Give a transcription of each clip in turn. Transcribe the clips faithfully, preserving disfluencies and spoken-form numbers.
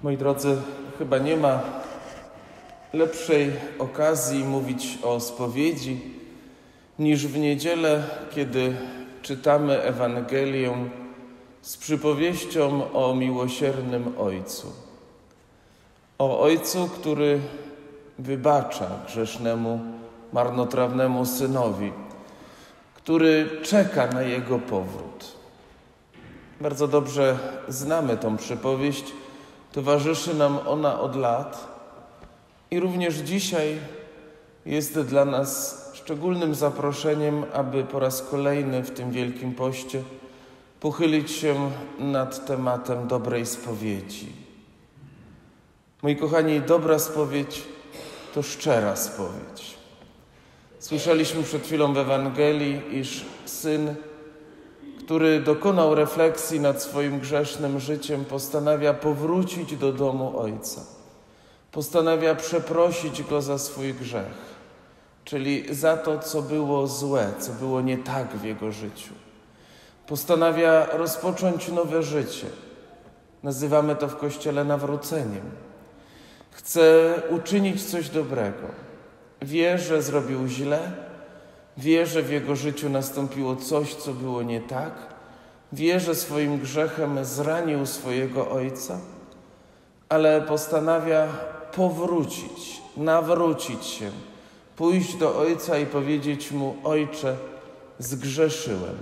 Moi drodzy, chyba nie ma lepszej okazji mówić o spowiedzi niż w niedzielę, kiedy czytamy Ewangelię z przypowieścią o miłosiernym Ojcu. O Ojcu, który wybacza grzesznemu, marnotrawnemu Synowi, który czeka na Jego powrót. Bardzo dobrze znamy tą przypowieść, towarzyszy nam ona od lat i również dzisiaj jest dla nas szczególnym zaproszeniem, aby po raz kolejny w tym Wielkim Poście pochylić się nad tematem dobrej spowiedzi. Moi kochani, dobra spowiedź to szczera spowiedź. Słyszeliśmy przed chwilą w Ewangelii, iż Syn, który dokonał refleksji nad swoim grzesznym życiem, postanawia powrócić do domu Ojca. Postanawia przeprosić Go za swój grzech, czyli za to, co było złe, co było nie tak w Jego życiu. Postanawia rozpocząć nowe życie. Nazywamy to w Kościele nawróceniem. Chce uczynić coś dobrego. Wie, że zrobił źle, wie, że w jego życiu nastąpiło coś, co było nie tak, wie, że swoim grzechem zranił swojego Ojca, ale postanawia powrócić, nawrócić się, pójść do Ojca i powiedzieć Mu: Ojcze, zgrzeszyłem.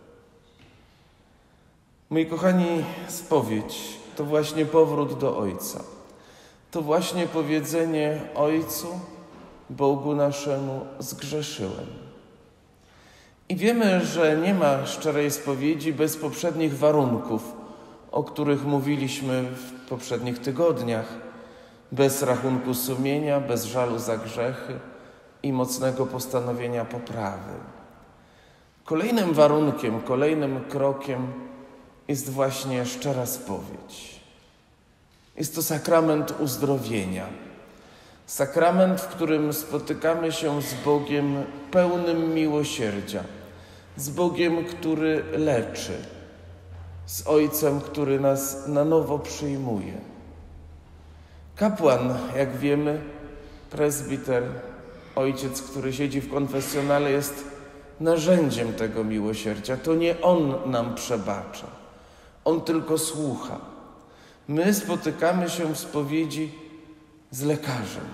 Moi kochani, spowiedź to właśnie powrót do Ojca. To właśnie powiedzenie Ojcu, Bogu naszemu, zgrzeszyłem. I wiemy, że nie ma szczerej spowiedzi bez poprzednich warunków, o których mówiliśmy w poprzednich tygodniach. Bez rachunku sumienia, bez żalu za grzechy i mocnego postanowienia poprawy. Kolejnym warunkiem, kolejnym krokiem jest właśnie szczera spowiedź. Jest to sakrament uzdrowienia. Sakrament, w którym spotykamy się z Bogiem pełnym miłosierdzia, z Bogiem, który leczy, z Ojcem, który nas na nowo przyjmuje. Kapłan, jak wiemy, prezbiter, ojciec, który siedzi w konfesjonale, jest narzędziem tego miłosierdzia. To nie on nam przebacza, on tylko słucha. My spotykamy się w spowiedzi z lekarzem.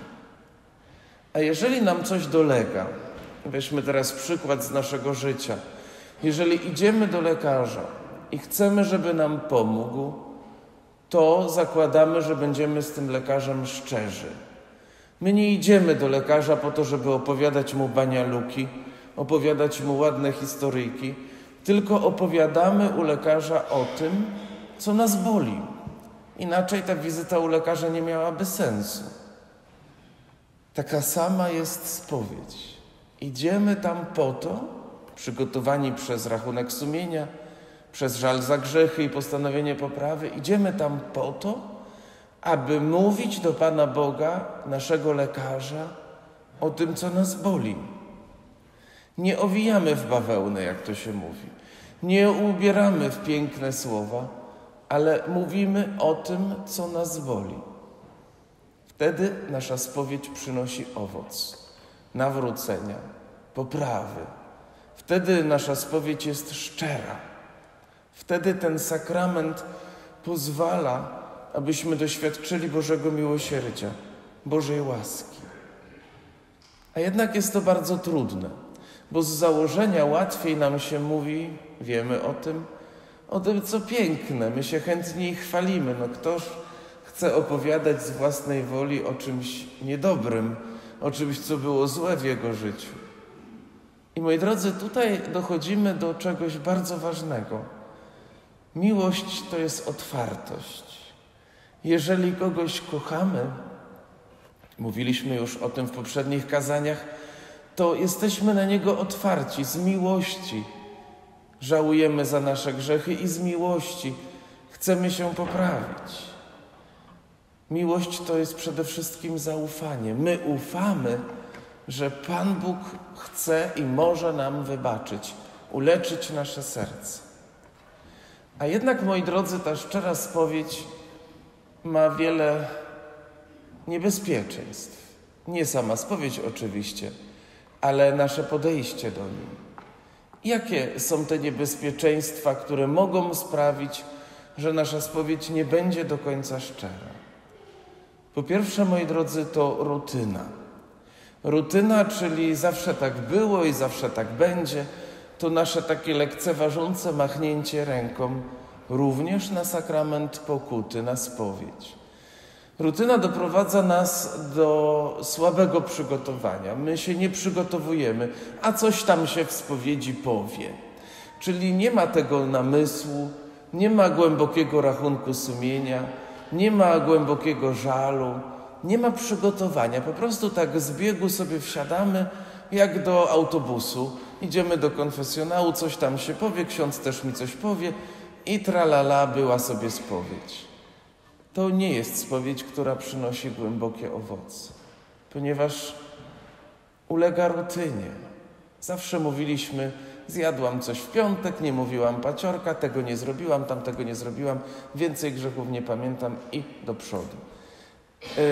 A jeżeli nam coś dolega, weźmy teraz przykład z naszego życia, jeżeli idziemy do lekarza i chcemy, żeby nam pomógł, to zakładamy, że będziemy z tym lekarzem szczerzy. My nie idziemy do lekarza po to, żeby opowiadać mu banialuki, opowiadać mu ładne historyjki, tylko opowiadamy u lekarza o tym, co nas boli. Inaczej ta wizyta u lekarza nie miałaby sensu. Taka sama jest spowiedź. Idziemy tam po to, przygotowani przez rachunek sumienia, przez żal za grzechy i postanowienie poprawy, idziemy tam po to, aby mówić do Pana Boga, naszego lekarza, o tym, co nas boli. Nie owijamy w bawełnę, jak to się mówi. Nie ubieramy w piękne słowa, ale mówimy o tym, co nas boli. Wtedy nasza spowiedź przynosi owoc nawrócenia, poprawy. Wtedy nasza spowiedź jest szczera. Wtedy ten sakrament pozwala, abyśmy doświadczyli Bożego miłosierdzia, Bożej łaski. A jednak jest to bardzo trudne, bo z założenia łatwiej nam się mówi, wiemy o tym, o tym, co piękne. My się chętniej chwalimy. No ktoż chce opowiadać z własnej woli o czymś niedobrym, o czymś, co było złe w jego życiu. I moi drodzy, tutaj dochodzimy do czegoś bardzo ważnego. Miłość to jest otwartość. Jeżeli kogoś kochamy, mówiliśmy już o tym w poprzednich kazaniach, to jesteśmy na Niego otwarci z miłości. Żałujemy za nasze grzechy i z miłości chcemy się poprawić. Miłość to jest przede wszystkim zaufanie. My ufamy, że Pan Bóg chce i może nam wybaczyć, uleczyć nasze serce. A jednak, moi drodzy, ta szczera spowiedź ma wiele niebezpieczeństw. Nie sama spowiedź oczywiście, ale nasze podejście do niej. Jakie są te niebezpieczeństwa, które mogą sprawić, że nasza spowiedź nie będzie do końca szczera? Po pierwsze, moi drodzy, to rutyna. Rutyna, czyli zawsze tak było i zawsze tak będzie, to nasze takie lekceważące machnięcie ręką również na sakrament pokuty, na spowiedź. Rutyna doprowadza nas do słabego przygotowania. My się nie przygotowujemy, a coś tam się w spowiedzi powie. Czyli nie ma tego namysłu, nie ma głębokiego rachunku sumienia, nie ma głębokiego żalu, nie ma przygotowania. Po prostu tak z biegu sobie wsiadamy jak do autobusu. Idziemy do konfesjonału, coś tam się powie, ksiądz też mi coś powie i tralala, była sobie spowiedź. To nie jest spowiedź, która przynosi głębokie owoce, ponieważ ulega rutynie. Zawsze mówiliśmy, zjadłam coś w piątek, nie mówiłam paciorka, tego nie zrobiłam, tamtego nie zrobiłam, więcej grzechów nie pamiętam i do przodu. Yy,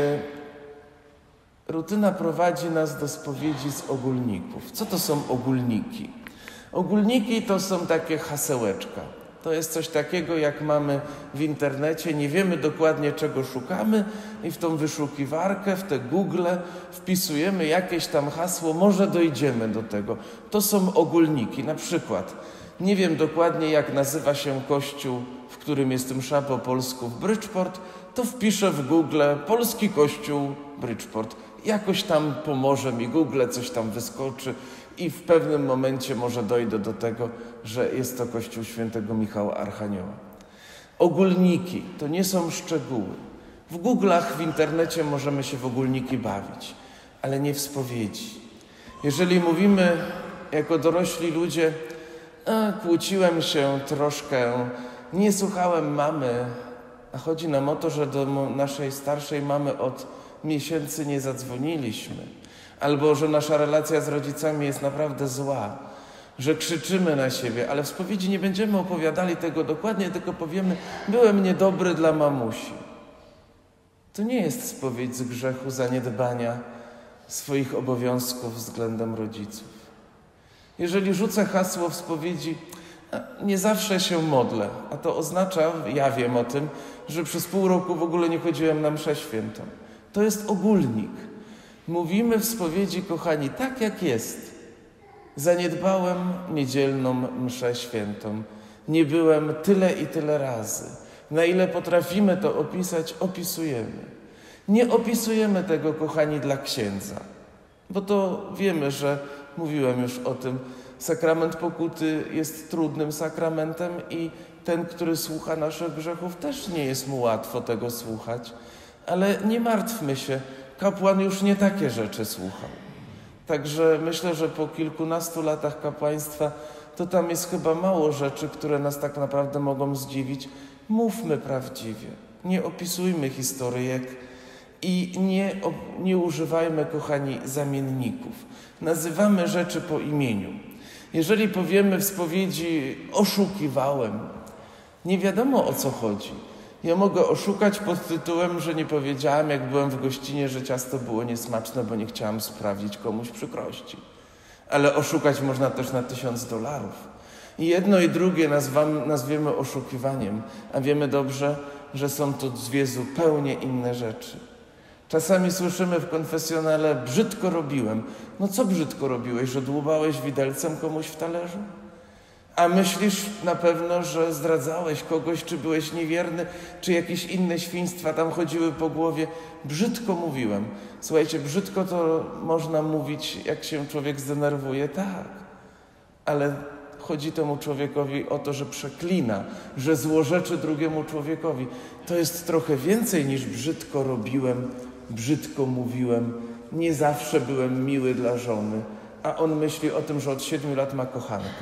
rutyna prowadzi nas do spowiedzi z ogólników. Co to są ogólniki? Ogólniki to są takie hasełeczka. To jest coś takiego, jak mamy w internecie, nie wiemy dokładnie, czego szukamy i w tą wyszukiwarkę, w te Google wpisujemy jakieś tam hasło, może dojdziemy do tego. To są ogólniki. Na przykład, nie wiem dokładnie, jak nazywa się kościół, w którym jest msza po polsku w Bridgeport, to wpiszę w Google polski kościół Bridgeport. Jakoś tam pomoże mi Google, coś tam wyskoczy i w pewnym momencie może dojdę do tego, że jest to kościół świętego Michała Archanioła. Ogólniki to nie są szczegóły. W Google'ach, w internecie możemy się w ogólniki bawić, ale nie w spowiedzi. Jeżeli mówimy jako dorośli ludzie, a, kłóciłem się troszkę, nie słuchałem mamy, a chodzi nam o to, że do naszej starszej mamy od miesięcy nie zadzwoniliśmy, albo że nasza relacja z rodzicami jest naprawdę zła, że krzyczymy na siebie, ale w spowiedzi nie będziemy opowiadali tego dokładnie, tylko powiemy, byłem niedobry dla mamusi. To nie jest spowiedź z grzechu zaniedbania swoich obowiązków względem rodziców. Jeżeli rzucę hasło w spowiedzi, nie zawsze się modlę, a to oznacza, ja wiem o tym, że przez pół roku w ogóle nie chodziłem na mszę świętą. To jest ogólnik. Mówimy w spowiedzi, kochani, tak jak jest. Zaniedbałem niedzielną mszę świętą. Nie byłem tyle i tyle razy. Na ile potrafimy to opisać, opisujemy. Nie opisujemy tego, kochani, dla księdza. Bo to wiemy, że mówiłem już o tym, sakrament pokuty jest trudnym sakramentem i ten, który słucha naszych grzechów, też nie jest mu łatwo tego słuchać. Ale nie martwmy się, kapłan już nie takie rzeczy słuchał. Także myślę, że po kilkunastu latach kapłaństwa to tam jest chyba mało rzeczy, które nas tak naprawdę mogą zdziwić. Mówmy prawdziwie, nie opisujmy historyjek i nie, nie używajmy, kochani, zamienników. Nazywamy rzeczy po imieniu. Jeżeli powiemy w spowiedzi oszukiwałem, nie wiadomo o co chodzi. Ja mogę oszukać pod tytułem, że nie powiedziałam, jak byłem w gościnie, że ciasto było niesmaczne, bo nie chciałam sprawić komuś przykrości. Ale oszukać można też na tysiąc dolarów. I jedno i drugie nazwam, nazwiemy oszukiwaniem, a wiemy dobrze, że są to dwie zupełnie inne rzeczy. Czasami słyszymy w konfesjonale, brzydko robiłem. No co brzydko robiłeś, że dłubałeś widelcem komuś w talerzu? A myślisz na pewno, że zdradzałeś kogoś, czy byłeś niewierny, czy jakieś inne świństwa tam chodziły po głowie. Brzydko mówiłem. Słuchajcie, brzydko to można mówić, jak się człowiek zdenerwuje, tak. Ale chodzi temu człowiekowi o to, że przeklina, że złorzeczy drugiemu człowiekowi. To jest trochę więcej niż brzydko robiłem, brzydko mówiłem. Nie zawsze byłem miły dla żony. A on myśli o tym, że od siedmiu lat ma kochankę.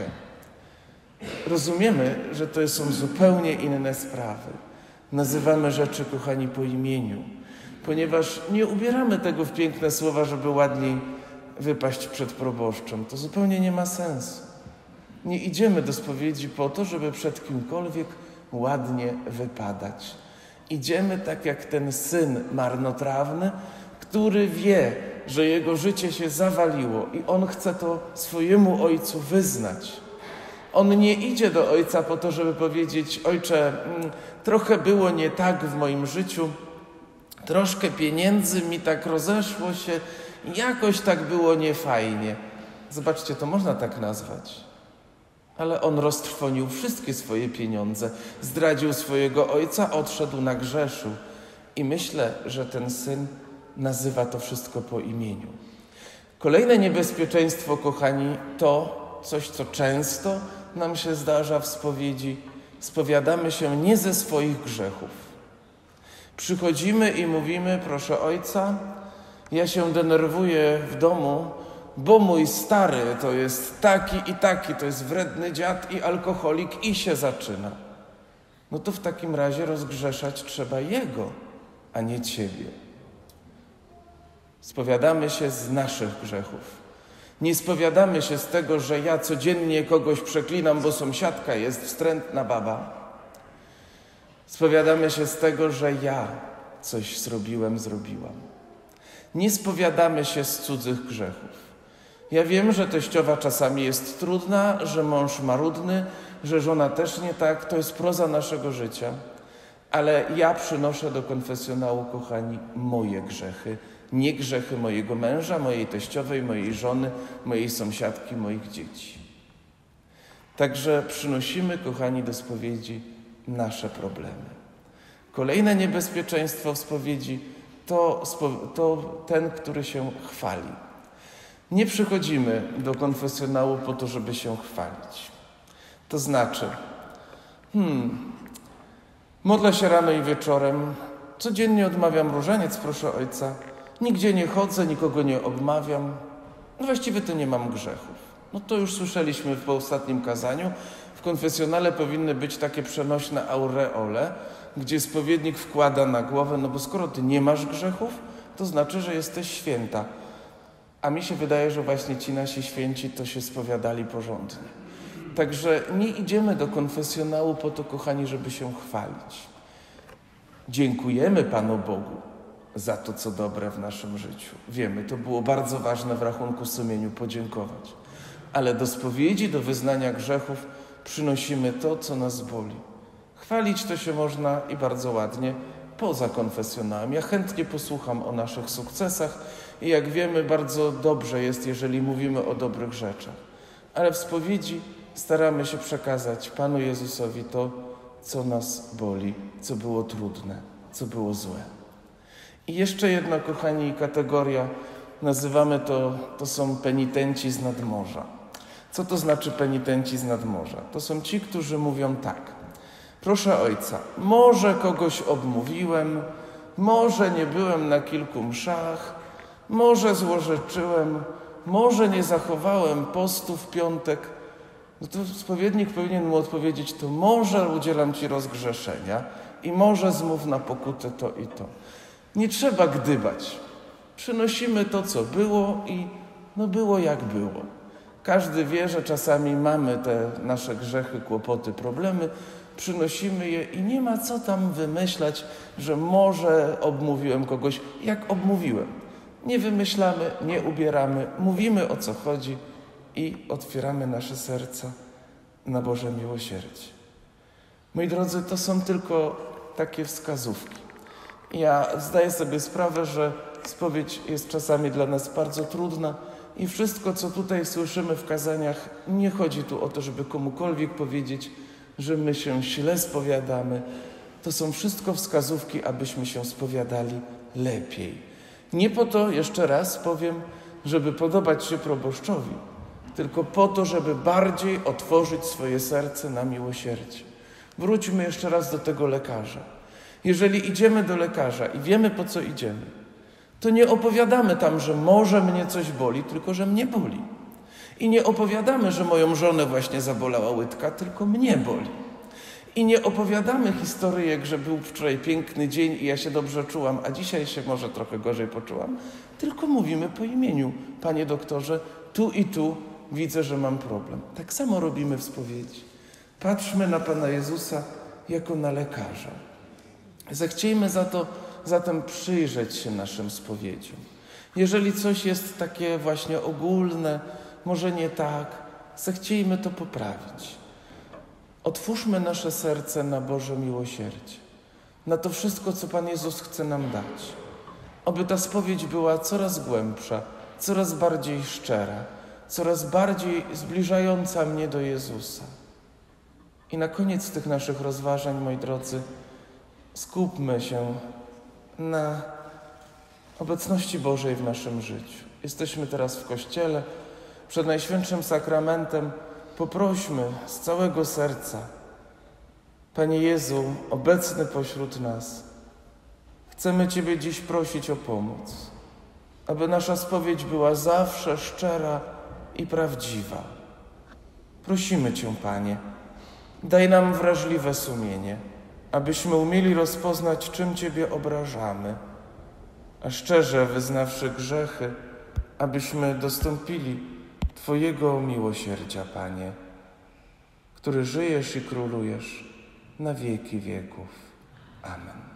Rozumiemy, że to są zupełnie inne sprawy. Nazywamy rzeczy, kochani, po imieniu, ponieważ nie ubieramy tego w piękne słowa, żeby ładniej wypaść przed proboszczem. To zupełnie nie ma sensu. Nie idziemy do spowiedzi po to, żeby przed kimkolwiek ładnie wypadać. Idziemy tak jak ten syn marnotrawny, który wie, że jego życie się zawaliło i on chce to swojemu ojcu wyznać. On nie idzie do ojca po to, żeby powiedzieć: ojcze, trochę było nie tak w moim życiu, troszkę pieniędzy mi tak rozeszło się, jakoś tak było niefajnie. Zobaczcie, to można tak nazwać. Ale on roztrwonił wszystkie swoje pieniądze, zdradził swojego ojca, odszedł, nagrzeszył. I myślę, że ten syn nazywa to wszystko po imieniu. Kolejne niebezpieczeństwo, kochani, to coś, co często nam się zdarza w spowiedzi. Spowiadamy się nie ze swoich grzechów. Przychodzimy i mówimy: proszę ojca, ja się denerwuję w domu, bo mój stary to jest taki i taki, to jest wredny dziad i alkoholik, i się zaczyna. No to w takim razie rozgrzeszać trzeba jego, a nie ciebie. Spowiadamy się z naszych grzechów. Nie spowiadamy się z tego, że ja codziennie kogoś przeklinam, bo sąsiadka jest wstrętna baba. Spowiadamy się z tego, że ja coś zrobiłem, zrobiłam. Nie spowiadamy się z cudzych grzechów. Ja wiem, że teściowa czasami jest trudna, że mąż marudny, że żona też nie tak. To jest proza naszego życia. Ale ja przynoszę do konfesjonału, kochani, moje grzechy. Nie grzechy mojego męża, mojej teściowej, mojej żony, mojej sąsiadki, moich dzieci. Także przynosimy, kochani, do spowiedzi nasze problemy. Kolejne niebezpieczeństwo w spowiedzi to, to ten, który się chwali. Nie przychodzimy do konfesjonału po to, żeby się chwalić. To znaczy, hmm, modlę się rano i wieczorem, codziennie odmawiam różaniec, proszę ojca, nigdzie nie chodzę, nikogo nie obmawiam, no właściwie to nie mam grzechów. No to już słyszeliśmy w ostatnim kazaniu. W konfesjonale powinny być takie przenośne aureole, gdzie spowiednik wkłada na głowę, no bo skoro ty nie masz grzechów, to znaczy, że jesteś święta. A mi się wydaje, że właśnie ci nasi święci to się spowiadali porządnie. Także nie idziemy do konfesjonału po to, kochani, żeby się chwalić. Dziękujemy Panu Bogu za to, co dobre w naszym życiu. Wiemy, to było bardzo ważne w rachunku sumieniu podziękować. Ale do spowiedzi, do wyznania grzechów przynosimy to, co nas boli. Chwalić to się można i bardzo ładnie poza konfesjonałem. Ja chętnie posłucham o naszych sukcesach i jak wiemy, bardzo dobrze jest, jeżeli mówimy o dobrych rzeczach. Ale w spowiedzi staramy się przekazać Panu Jezusowi to, co nas boli, co było trudne, co było złe. I jeszcze jedna, kochani, kategoria, nazywamy to, to są penitenci z nadmorza. Co to znaczy penitenci z nadmorza? To są ci, którzy mówią tak: proszę ojca, może kogoś obmówiłem, może nie byłem na kilku mszach, może złorzeczyłem, może nie zachowałem postu w piątek. No to spowiednik powinien mu odpowiedzieć: to może udzielam ci rozgrzeszenia i może zmów na pokutę to i to. Nie trzeba gdybać. Przynosimy to, co było i no było jak było. Każdy wie, że czasami mamy te nasze grzechy, kłopoty, problemy, przynosimy je i nie ma co tam wymyślać, że może obmówiłem kogoś, jak obmówiłem. Nie wymyślamy, nie ubieramy, mówimy, o co chodzi i otwieramy nasze serca na Boże miłosierdzie. Moi drodzy, to są tylko takie wskazówki. Ja zdaję sobie sprawę, że spowiedź jest czasami dla nas bardzo trudna i wszystko, co tutaj słyszymy w kazaniach, nie chodzi tu o to, żeby komukolwiek powiedzieć, że my się źle spowiadamy. To są wszystko wskazówki, abyśmy się spowiadali lepiej. Nie po to, jeszcze raz powiem, żeby podobać się proboszczowi, tylko po to, żeby bardziej otworzyć swoje serce na miłosierdzie. Wróćmy jeszcze raz do tego lekarza. Jeżeli idziemy do lekarza i wiemy, po co idziemy, to nie opowiadamy tam, że może mnie coś boli, tylko że mnie boli. I nie opowiadamy, że moją żonę właśnie zabolała łydka, tylko mnie boli. I nie opowiadamy historyjek, że był wczoraj piękny dzień i ja się dobrze czułam, a dzisiaj się może trochę gorzej poczułam, tylko mówimy po imieniu: panie doktorze, tu i tu widzę, że mam problem. Tak samo robimy w spowiedzi. Patrzmy na Pana Jezusa jako na lekarza. Zechciejmy za to, zatem przyjrzeć się naszym spowiedziom. Jeżeli coś jest takie właśnie ogólne, może nie tak, zechciejmy to poprawić. Otwórzmy nasze serce na Boże miłosierdzie, na to wszystko, co Pan Jezus chce nam dać. Oby ta spowiedź była coraz głębsza, coraz bardziej szczera, coraz bardziej zbliżająca mnie do Jezusa. I na koniec tych naszych rozważań, moi drodzy, skupmy się na obecności Bożej w naszym życiu. Jesteśmy teraz w Kościele, przed Najświętszym Sakramentem. Poprośmy z całego serca: Panie Jezu, obecny pośród nas, chcemy Ciebie dziś prosić o pomoc, aby nasza spowiedź była zawsze szczera i prawdziwa. Prosimy Cię, Panie, daj nam wrażliwe sumienie, abyśmy umieli rozpoznać, czym Ciebie obrażamy, a szczerze wyznawszy grzechy, abyśmy dostąpili Twojego miłosierdzia, Panie, który żyjesz i królujesz na wieki wieków. Amen.